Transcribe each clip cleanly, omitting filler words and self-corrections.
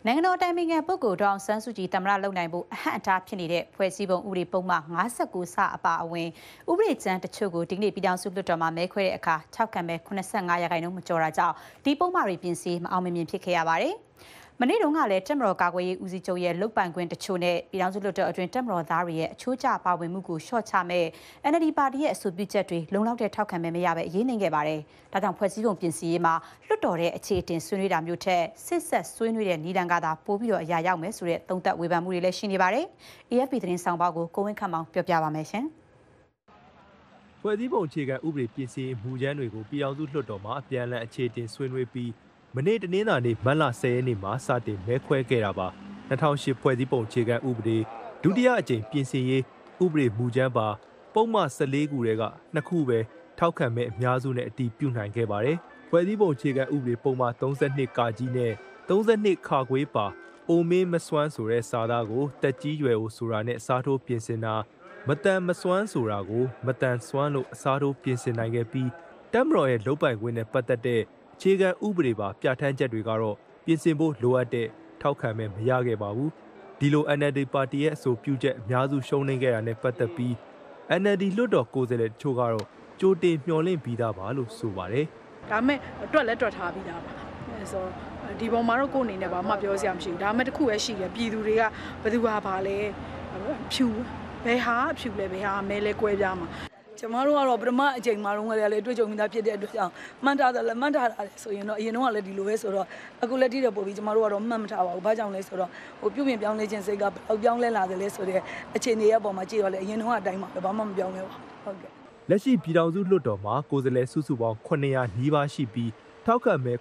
နိုင်ငံတော်တိုင်ပင်ခံပုဂ္ဂိုလ်ဒေါအောင်ဆန်းစုကြည်သမ္မတလုပ်နိုင်ဖို့အဟန့်အတားဖြစ်နေတဲ့ဖွဲ့စည်းပုံဥပဒေပုံမှန်59စအပါအဝင်ဥပဒေကြမ်းတချို့ကိုဒီကနေ့ပြည်ထောင်စုလွှတ်တော်မှာမဲခွဲတဲ့အခါထောက်ခံမဲ85%မကျော်တာကြောင့်ဒီပုံမှန်တွေပြင်ဆင်မအောင်မြင်ဖြစ်ခဲ့ရပါတယ်။မနေ့တုန်းကလည်းတက်မတော်ကာကွယ်ရေးဦးစီးချုပ်ရဲ့လုတ်ပိုင်ခွင့်တချို့နဲ့ပြည်ထောင်စုလွှတ်တော်အတွင်းတက်မတော်သားတွေရဲ့အချိုးကျပါဝင်မှုကိုရှော့ချမဲ့ NLD ပါတီရဲ့အဆိုပြုချက်တွေလုံလောက်တဲ့ထောက်ခံမဲမရပဲအရေးနိုင်ခဲ့ပါတယ်။ဒါကြောင့်ဖွဲ့စည်းပုံပြင်ဆင်ရေးမှာလွှတ်တော်ရဲ့အခြေအတင်ဆွေးနွေးတာမျိုးထက်စစ်ဆက်ဆွေးနွေးတဲ့နည်းလမ်းကသာပိုပြီးတော့အရာရောက်မယ်ဆိုတဲ့သုံးသပ်ဝေဖန်မှုတွေလည်းရှိနေပါတယ်။ AFP သတင်းဆောင်ပေါက်ကိုကိုဝင်းခန့်မောင်ပြောပြပါမယ်ရှင်။ဖွဲ့စည်းပုံအခြေခံဥပဒေပြင်ဆင်မှုကျမ်းတွေကိုပြည်ထောင်စုလွှတ်တော်မှာအပြန်အလှန်အခြေအတင်ဆွေးနွေးပြီးမနေ့တနင်္လာနေ့မတ်လ10ရက်နေ့မှာစတင်မဲခွဲခဲ့တာပါ2008ဖွဲ့စည်းပုံအခြေခံဥပဒေဒုတိယအကြိမ်ပြင်ဆင်ရေးဥပဒေမူကြမ်းပါပုံမှန်14ခုတွေက2ခုပဲထောက်ခံမဲ့အများစုနဲ့အတည်ပြုနိုင်ခဲ့ပါတယ်ဖွဲ့စည်းပုံအခြေခံဥပဒေပုံမှန်32ကာကြီးနဲ့32ခါခွေးပါအိုမင်းမစွမ်းဆိုတဲ့စာသားကိုတက်ကြီးရွယ်ကိုဆိုတာနဲ့အစားထိုးပြင်ဆင်တာမတန်မစွမ်းဆိုတာကိုမတန်စွမ်းလို့အစားထိုးပြင်ဆင်နိုင်ခဲ့ပြီးတပ်မတော်ရဲ့လုပ်ပိုင်ခွင့်နဲ့ပတ်သက်တဲ့အခြေခံဥပဒေပါပြဋ္ဌာန်းချက်တွေကတော့ပြင်ဆင်ဖို့လိုအပ်တဲ့ထောက်ခံမဲ့မရခဲ့ပါဘူးဒီလို NLD ပါတီရဲ့အဆိုပြုချက်အများစုရှုံးနိမ့်ခဲ့တာနဲ့ပတ်သက်ပြီး NLD လွှတ်တော်ကိုယ်စားလှယ်ချို့ကတော့ကြိုတင်မျှော်လင့်ပြီးသားပါလို့ဆိုပါတယ်ဒါမဲ့တွက်လည်းထားပြီးသားပါဆိုဒီပုံမှာတော့ကိုယ်အနေနဲ့ဘာမှပြောစရာမရှိဘူးဒါမဲ့တစ်ခုပဲရှိတယ်ပြည်သူတွေကဘယ်သူဟာလဲဖြူဘယ်ဟာဖြူလဲဘယ်ဟာမဲလဲကွဲပြားမှာကျမတို့ကတော့ပထမအချိန်မှာတော့လည်းအတွေ့အကြုံမိသားဖြစ်တဲ့အတွက်ကြောင့်မှန်တာဆိုရင်တော့အရင်တော့လည်းဒီလိုပဲဆိုတော့အခုလက်ထိတော့ပို့ပြီးကျမတို့ကတော့မှတ်မထားပါဘူး။ဘာကြောင့်လဲဆိုတော့ပြုပြင်ပြောင်းလဲခြင်းစိတ်ကဘယ်လောက်ပြောင်းလဲလာတယ်လဲဆိုတဲ့အခြေအနေရဲ့အပေါ်မှာကြည့်တော့လေအရင်တော့အတိုင်းပါပဲဘာမှမပြောင်းလဲပါဘူး။ဟုတ်ကဲ့။လက်ရှိပြည်ထောင်စုလွှတ်တော်မှာကိုယ်စားလှယ်စုစုပေါင်း900နီးပါးရှိပြီးထောက်ခံမဲ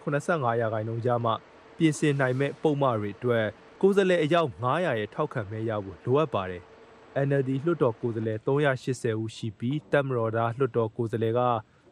85%ကြားမှပြင်ဆင်နိုင်မဲ့ပုံမှန်တွေအတွက်ကိုယ်စားလှယ်အယောက်900ရဲ့ထောက်ခံမဲရဖို့လိုအပ်ပါတယ်။ NLD လွှတ်တော်ကိုယ်စားလှယ်380ဦးရှိပြီးတပ်မတော်သားလွှတ်တော်ကိုယ်စားလှယ်က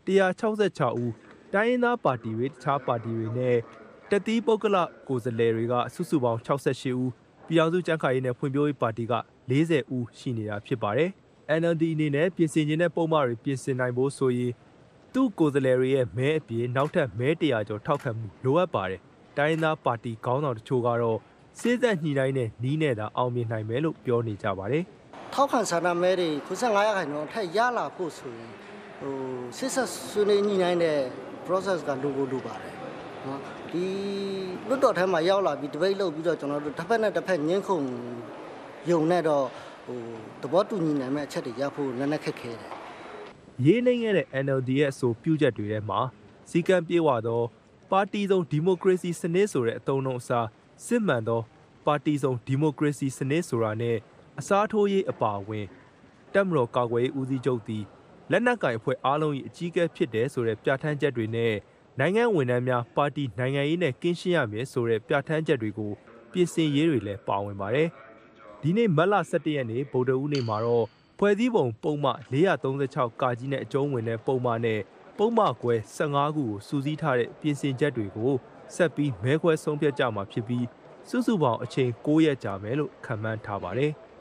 166ဦးတိုင်းရင်းသားပါတီတွေတခြားပါတီတွေနဲ့တတိပုဂ္ဂလကိုယ်စားလှယ်တွေကစုစုပေါင်း68ဦးပြည်ထောင်စုကြံ့ခိုင်ရေးနဲ့ဖွံ့ဖြိုးရေးပါတီက40ဦးရှိနေတာဖြစ်ပါတယ်။ NLD အနေနဲ့ပြင်ဆင်ခြင်းတဲ့ပုံမှန်တွေပြင်ဆင်နိုင်ဖို့ဆိုရင်သူ့ကိုယ်စားလှယ်တွေရဲ့မဲအပြင်နောက်ထပ်မဲ100ကျော်ထောက်ခံမှုလိုအပ်ပါတယ်။တိုင်းရင်းသားပါတီခေါင်းဆောင်တချို့ကတော့စစ်သက်ညှိနှိုင်းတဲ့နီးနဲ့သာအောင်မြင်နိုင်မယ်လို့ပြောနေကြပါတယ်ထောက်ခံဆန္ဒမဲတွေ95%ထက်ရလာဖို့ဆိုရင်စစ်ဆက်ဆွေးနွေးညှိနှိုင်းတဲ့ process ကလိုပါတယ်နော်ဒီလွတ်တော်ထဲမှာရောက်လာပြီး debate လုပ်ပြီးတော့ကျွန်တော်တို့တစ်ဖက်နဲ့တစ်ဖက်ညှင်းခုန်ယုံနဲ့တော့သဘောတူညီနိုင်မဲ့အချက်တွေရဖို့နည်းနည်းခက်ခဲတယ်ရေးနှိမ့်ခဲ့တဲ့ NLD ရဲ့အဆိုပြုချက်တွေထဲမှာစီကံပြေဝသောပါတီစုံဒီမိုကရေစီစနစ်ဆိုတဲ့အသုံးအနှုန်းအစားစစ်မှန်သောပါတီစုံဒီမိုကရေစီစနစ်ဆိုတာနဲ့အစားထိုးရေးအပါအဝင်တပ်မတော်ကာကွယ်ရေးဦးစီးချုပ်သည်လက်နက်ကင်အဖွဲ့အားလုံး၏အကြီးအကဲဖြစ်တယ်ဆိုတဲ့ပြဋ္ဌာန်းချက်တွေနဲ့နိုင်ငံဝန်ထမ်းများပါတီနိုင်ငံရေးနဲ့ကင်းရှင်းရမယ်ဆိုတဲ့ပြဋ္ဌာန်းချက်တွေကိုပြင်ဆင်ရေးတွေလည်းပါဝင်ပါတယ်။ဒီနေ့မတ်လ17ရက်နေ့ဗုဒ္ဓဦးနေ့မှာတော့ဖွဲ့စည်းပုံပုံမှန်436ကာကြီးနဲ့အကျုံးဝင်တဲ့ပုံမှန်နဲ့ပုံမှန်ကွဲ15ခုကိုစူးစီးထားတဲ့ပြင်ဆင်ချက်တွေကိုဆက်ပြီးမဲခွဲဆုံးဖြတ်ကြမှာဖြစ်ပြီးစုစုပေါင်းအချိန်9ရက်ကြာမယ်လို့ခန့်မှန်းထားပါတယ်။